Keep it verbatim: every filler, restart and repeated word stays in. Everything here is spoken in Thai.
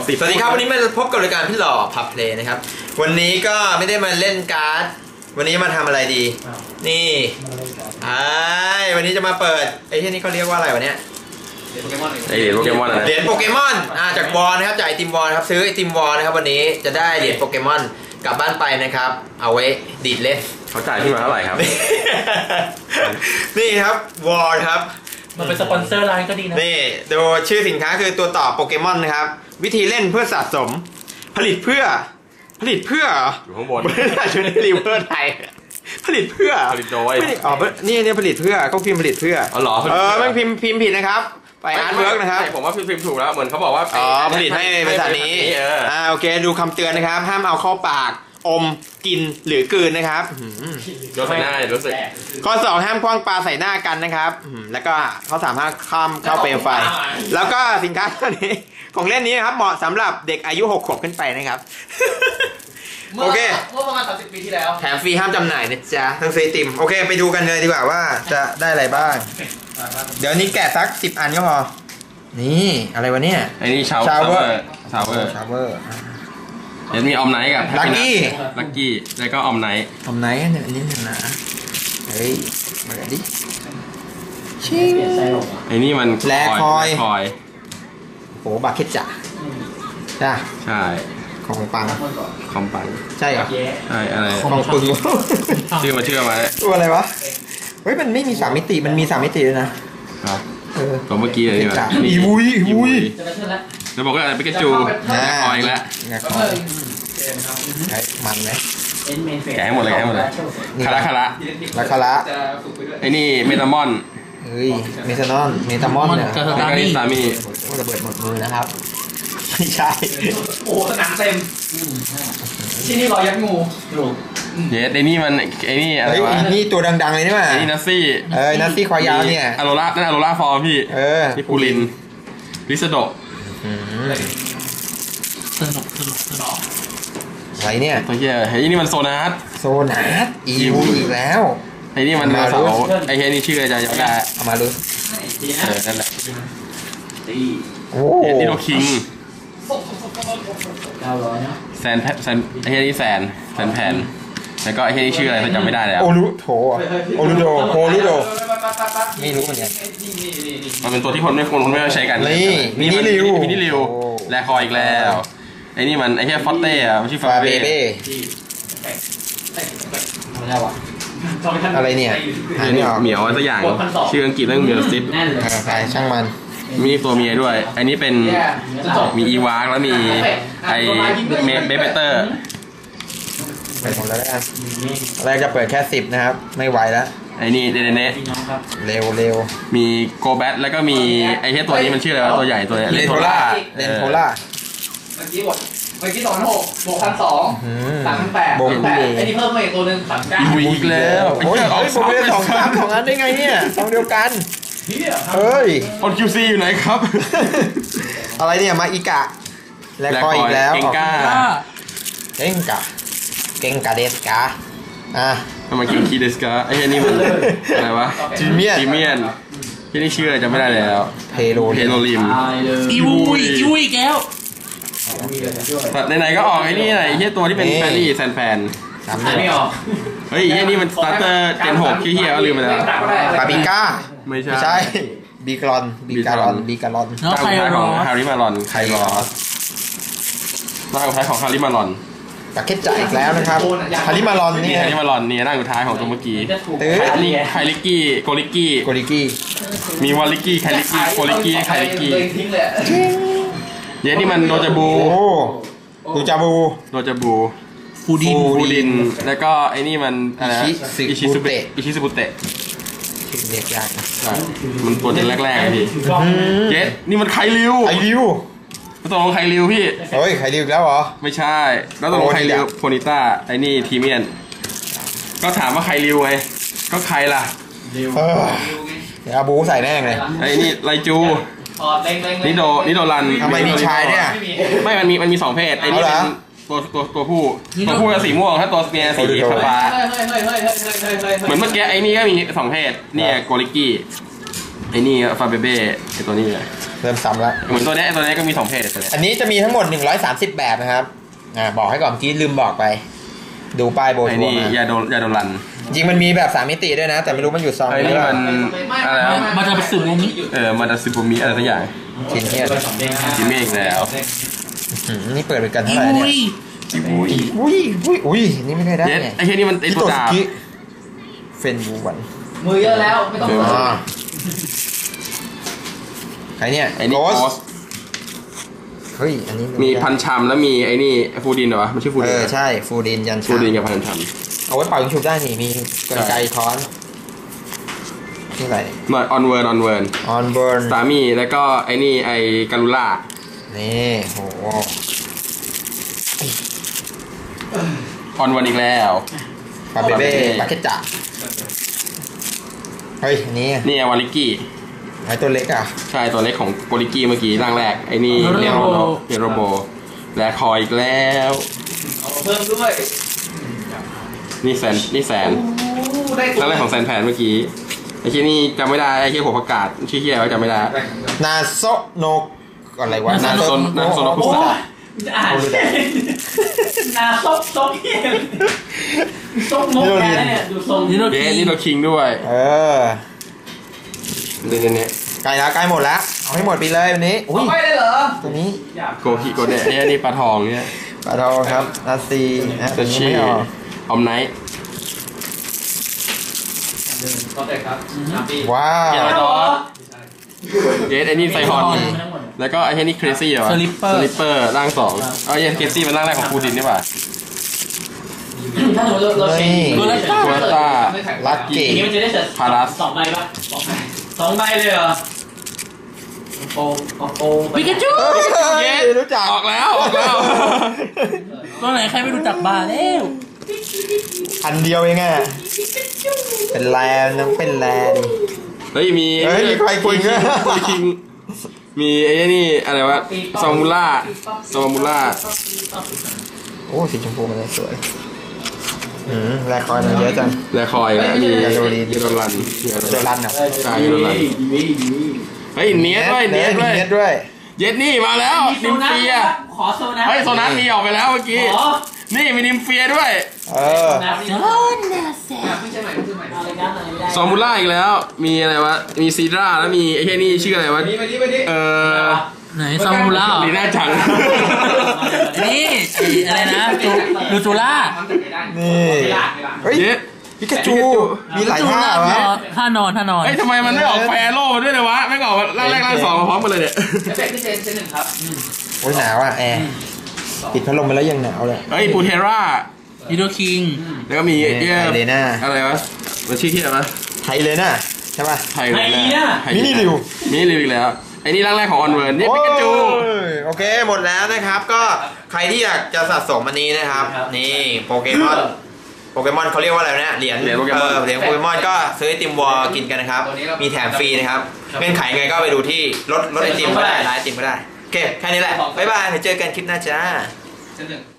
สวัสดีครับวันนี้มาพบกับรายการพี่หล่อพับเพลย์นะครับวันนี้ก็ไม่ได้มาเล่นการ์ดวันนี้มาทำอะไรดีนี่ไอ้วันนี้จะมาเปิดไอ้ที่นี่เขาเรียกว่าอะไรวะเนี่ยเหรียญโปเกมอนเหรียญโปเกมอนเหรียญโปเกมอนอ่าจากวอลนะครับจากไอติมวอลครับซื้อไอติมวอลนะครับวันนี้จะได้เหรียญโปเกมอนกลับบ้านไปนะครับเอาไว้ดีดเล่นเขาจ่ายที่มาเท่าไหร่ครับนี่ครับวอลครับมันเป็นสปอนเซอร์ร้านก็ดีนะนี่ดูชื่อสินค้าคือตัวต่อโปเกมอนนะครับวิธีเล่นเพื่อสะสมผลิตเพื่อผลิตเพื่ออยู่ข้างบนไม่ได้ช่วยรีเวิร์สไทยผลิตเพื่อผลิตโดยอ๋อนี่เนี่ยผลิตเพื่อเขาพิมพ์ผลิตเพื่ออ๋อเหรอเออไม่พิมพ์พิมพ์ผิดนะครับไปอาร์ตเวิร์กนะครับผมว่าพิมพ์ถูกแล้วเหมือนเขาบอกว่าอ๋อผลิตให้บริษัทนี้อ่าโอเคดูคำเตือนนะครับห้ามเอาเข้าปากอมกินหรือกลืนนะครับยกใส่หน้ารู้สึกข้อสองห้ามคว้างปลาใส่หน้ากันนะครับแล้วก็ข้อสามห้ามข้ามเข้าเปลวไฟแล้วก็สินค้าตัวนี้ของเล่นนี้ครับเหมาะสำหรับเด็กอายุหกขวบขึ้นไปนะครับโอเคเมื่อประมาณสามสิบปีที่แล้วแถมฟรีห้ามจำหน่ายนะจ๊ะทั้งเซติมโอเคไปดูกันเลยดีกว่าว่าจะได้อะไรบ้างเดี๋ยวนี้แกะสักสิบอันก็พอนี่อะไรวะเนี่ยไอ้นี่ชาวเวอร์ชาวเวอร์ชาวเวอร์เดี๋ยวมีออมไนท์กับลักกี้ลักกี้แล้วก็ออมไนท์ออมไนท์เนี่ยอันนี้นะเฮ้ยมาดิชิงไอ้นี่มันแลคอยคอยโหบาเคจ่าจ้าใช่ของปังของปังใช่เหรอใช่อะไรของปึงชื่อมาชื่อมาตัวอะไรวะเฮ้ยมันไม่มีสามมิติมันมีสามมิติเลยนะครับเออตัวเมื่อกี้เลยนี่แบบอีวุ้ยอีวุ้ยแล้วบอกว่าอะไรปิกาจูคอยแล้วใช้มันไหมแกะให้หมดเลยแกะให้หมดเลยคาระคาระราคาละไอ้นี่เมตามอนเฮ้ยเมทานอนเมตามอนเนี่ยแล้วก็นี่ซามิระเบิดหมดมือนะครับไม่ใช่โอ้หนังเต็มที่นี่รอยยัดงูเยสไอ้นี่มันไอ้นี่อะไรวะนี่ตัวดังๆเลยนี่มั้ยไอ้นี่นัซซี่เออนัซซี่คอยาวเนี่ยอโรล่านั่นอโรล่าฟอร์มพี่เออนี่ปูลินลิซโดะสนุกสนุกสนุกอะไรเนี่ยตัวเหี้ยไอ้นี่มันโซนัสโซนัสอีวูอีกแล้วไอ้นี่มันมาเสาไอ้เหี้ยนี่ชื่ออะไรจะได้เอามาดูเออนั่นแหละโอ้นี่โดคิงเก้าร้อยนะแซนแซนไอ้เหี้ยนี่แซนแซนแผ่นแล้วก็ไอ้เหี้ยนี่ชื่ออะไรจำไม่ได้แล้วโอรุโถโอรุโดโอรุโดไม่รู้เหมือนกันมันเป็นตัวที่คนไม่คนไม่ใช้กันนี่มินิริวมินิริวแลคอยอีกแล้วไอ้นี่มันไอ้เหี้ยฟอตเต้อะมันชื่อฟาเบเบ้อะไรเนี่ยเหมียวสักอย่างชื่ออังกฤษเรื่องเหมียวซิปใช่ช่างมันมีตัวเมียด้วยอันนี้เป็นมีอีวาร์กแล้วมีไอเมเบเบเตอร์ไปหมดแล้วกันแรกจะเปิดแค่สิบนะครับไม่ไหวแล้วไอ้นี่เดนเน่เร็วเร็วมีโกแบทแล้วก็มีไอ้เหี้ยตัวนี้มันชื่ออะไรวะตัวใหญ่ตัวเลนโทล่าเลนโทล่าเมื่อกี้บวกเมื่อกี้สองพันหกบวกพันสองสามพันแปดแปดไอ้นี่เพิ่มมาอีกตัวหนึ่งสามเก้าอีกแล้วโอ้ยเอาผมเป็นสองสามสองอันได้ไงเนี่ยสองเดียวกันเฮ้ยคน คิว ซี อยู่ไหนครับอะไรเนี่ยมาอีกะและคอยอีกแล้วเก่งกาเก่งกาเก่งกาเดสกาอ่ะทำไมกินคีเดสกาไอ้นี่มันอะไรวะจิเมียนจิเมียนที่นี่ชื่ออะไรจำไม่ได้แล้วเพโลเพโลลิมอีวูอีวูอีกแล้วไหนๆก็ออกไอ้นี่ไหนไอ้ตัวที่เป็นแฟรี่แซนแฟนไม่ออกเฮ้ยไอ้นี่มันสตาร์เตอร์เจนหกที่เฮียก็ลืมไปแล้วบาบิก้าไม่ใช่ไม่ใช่บีกรอนบีการอนบีการอนตั้งท้ายของฮาริมารอนไคลอสตั้งท้ายของฮาริมารอนปากเก็ตจ่ายอีกแล้วนะครับฮาริมารอนนี่ฮาริมารอนนี่นั่งอยู่ท้ายของตัวเมื่อกี้ไคลิกี้โกลิกี้โกลิกี้มีวอลลิกี้ไคลิกี้โกลิกี้ไคลิกี้เยนี่มันโดจาบูโดจาบูโดจาบูฟูดินฟูดินแล้วก็ไอ้นี่มันอะไรอิชิซุเตะอิชิซุเตะเรียกยากนะมันตัวเจนแรกๆพี่เจ็ดนี่มันไคลิวไคลิวตัวลงไคลิวพี่เฮ้ยไคลิวแล้วเหรอไม่ใช่แล้วตัวลงไคลิวโพนิต้าไอ้นี่ทีเมียนก็ถามว่าไคลิวไงก็ใครล่ะเดี๋ยวบูใส่แน่เลยไอ้นี่ไลจูนิโดนิโดรันทำไมมีชายเนี่ยไม่มันมีมันมีสองเพศไอ้นี่เป็นตัวตัวตัวผู้ตัวผู้จะสีม่วงถ้าตัวเมียสีฟ้าเหมือนเมื่อกี้ไอ้นี่ก็มีสองเพศนี่โกลิกี้ไอ้นี่ฟาเบเบ้ไอ้ตัวนี้เลยเริ่มซ้ำแล้วเหมือนตัวนี้ตัวนี้ก็มีสองเพจตัวนี้อันนี้จะมีทั้งหมดหนึ่งร้อยสามสิบแบบนะครับอ่าบอกให้ก่อนเมื่อกี้ลืมบอกไปดูป้ายโบไอ้ทัวนี่ร์มายาโดนยาโดนรันจริงมันมีแบบสามมิติด้วยนะ แต่ไม่รู้มันอยู่ซองไอ้หรืนี่อเปมัล่านอะไรวะมันจะไปสื่อมุมนี้เออมันจะซิบูมิอะไรสักอย่างชิ้นเนี่ยจิมมี่อีกแล้วอืมนี่เปิดเป็นกันเท่าไหร่เนี่ยจิบุยอุ้ยอุ้ยอุ้ยนี่ไม่ได้ได้เย็ดไงไอ้แค่นี้มันไอ้ฮิตัโตวสดาบกิเฟนบูวันมือเยอะแล้วไม่ต้องอ๋อใครเนี่ยไอ้นี่โกโกสสเฮ้ยอันนี้มีพันชำแล้วมีไอ้นี่ฟูดินเหรอวะไม่ใช่ฟูเอดินอใช่ฟูดินยันฟูดินกับพันชเอาไว้เป่ายิงฉุบได้นี่มีกรรไกรค้อนนี่อะไรำหน่อยออนเวิร์นออนเวิร์นออนเบิร์นสามีแล้วก็ไอ้นี่ไอ้การูล่านี่โหออนเวิร์นอีกแล้วปาเบเบ้ปาเกจ่าเฮ้ยอันนี้นี่วาลิกี้ไอตัวเล็กอ่ะใช่ตัวเล็กของโกลิกี้เมื่อกี้ร่างแรกไอ้นี่เรียโรโนเรียโรโบและคอยอีกแล้วเอาเพิ่มด้วยนี่แสนนี่แสนได้ร่างแรกของแสนแผนเมื่อกี้ไอ้ที่นี่จำไม่ได้ไอ้ที่หัวประกาศชื่อเฮียว่าจำไม่ได้นาโซโนอะไรวะนาโซนาโซโนคุโอ้สะยจะอ่านนาซบซบเฮียซบนกแกเนี่ยดูทรงนี่เรานี่เราคิงด้วยเออเนี่ยเนี่ยเนี่ยใกล้แล้วใกล้หมดแล้วเอาให้หมดไปเลยวันนี้อุ้ยไม่ได้เหรอตัวนี้โกฮิโกเนี่ยเนี่ยนี่ปลาทองเนี่ยปลาทองครับนาซีนะจะชื่อไม่ออกออมไนท์ก็ได้ครับปีว้าวเกียร์ดอสเยสไอ้นี่ไซฮอนแล้วก็ไอ้ที่นี่เครซี่เหรอสลิปเปอร์สลิปเปอร์ร่างสองเอ้ยเครซี่เป็นร่างแรกของฟูดินนี่ป่ะถ้าสมมติเราใช้ตัวละตัวละต้าลักอเก๋ย่างนี้มันจะได้เสร็จพารัสสองใบป่ะสองใบสองใบเลยเหรอโปโปปิกาจูเย้รู้จักออกแล้วออกแล้วตัวไหนใครไม่รู้จักบ้าแล้วอันเดียวเองอะเป็นแลนยังเป็นแลนเฮ้ยมีเฮ้ยมีใครคิงด้วยมีคิงมีไอ้นี่อะไรวะซามูล่าซามูล่าโอ้สีชมพูมันสวยอืมแลคอยมันเยอะจังแลคอยนะมียาโดรินยาโดรันโดรันอ่ะใช่ยาโดรันเฮ้ยเนียสด้วยเนียสด้วยเนียสด้วยเย็ดนี่มาแล้วนิมเฟียขอโซนัสเฮ้ยโซนัสมีออกไปแล้วเมื่อกี้ขอนี่มีนิมเฟียด้วยเออโซนัสโซนัสไม่ใช่ใหม่ไม่ใช่ใหม่อะไรกันอะไรได้ซอมูล่าอีกแล้ว มีอะไรวะ มีซีดราแล้วมีไอ้แค่นี่ชื่ออะไรวะนี่มาดิมาดิเออไหนซามูล่าลีน่าจังนี่ไอ้อะไรนะจูลูจูล่านี่เฮ้ยเย็ดพิกาจูมีหลายท่าวะท่านอนท่านอนเฮ้ยทำไมมันไม่ออกแฟร์โล่มาด้วยเลยวะ ไม่ออกร่างแรกร่างสองมาพร้อมกันเลยเนี่ยเอฟเฟกต์ที่เซนเซนหนึ่งครับโอ้ยหนาวอ่ะแอร์ปิดพัดลมไปแล้วยังหนาวเลยเฮ้ยปูเทราฮิโดคิงแล้วก็มีไทเอี่ยเลน่าอะไรวะ มันชื่อที่อะไรวะไทเลยน่ะใช่ป่ะไทยเลยนะไทยมินิริวมินิริวอีกแล้ว ไอ้นี่ร่างแรกของออนเวิร์นนี่ปิกาจูโอ้ยโอเคหมดแล้วนะครับ ก็ใครที่อยากจะสะสมอันนี้นะครับ นี่โปเกมอนโปเกมอนเขาเรียกว่าอะไรนะเหรียญเหรียญโปเกมอนเออเหรียญโปเกมอนก็ซื้อไอติมวอลกินกันนะครับ มีแถมฟรีนะครับเงื่อนไขไงก็ไปดูที่รถรถไอติมก็ได้ร้านไอติมก็ได้โอเคแค่นี้แหละบ๊ายบายเดี๋ยวเจอกันคลิปหน้าจ้าเซนหนึ่ง